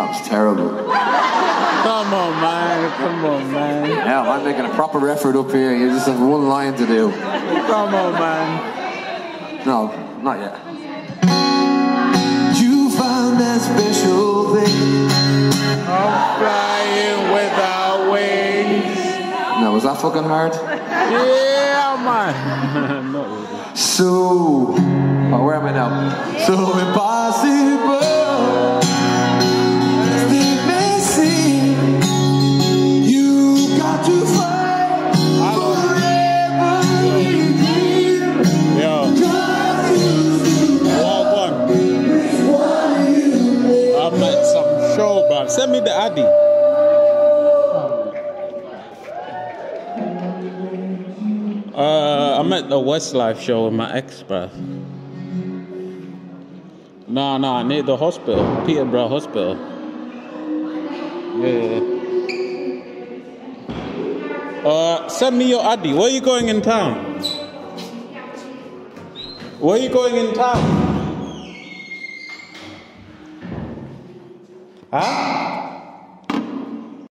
That's terrible. Come on, man. Come on, man. Yeah, I'm making a proper effort up here. You just have one line to do. Come on, man. No, not yet. You found that special thing. I'm flying without wings. No, was that fucking hard? Yeah, man. Not really. So, oh, where am I now? So impossible. Still missing. You got to fight forever. Yo. I'm at some show, bro. Send me the Addy. I'm at the Westlife show with my ex, bro. No, I need the hospital, Peterborough Hospital. Yeah. Send me your Addy. Where are you going in town? Where are you going in town? Huh?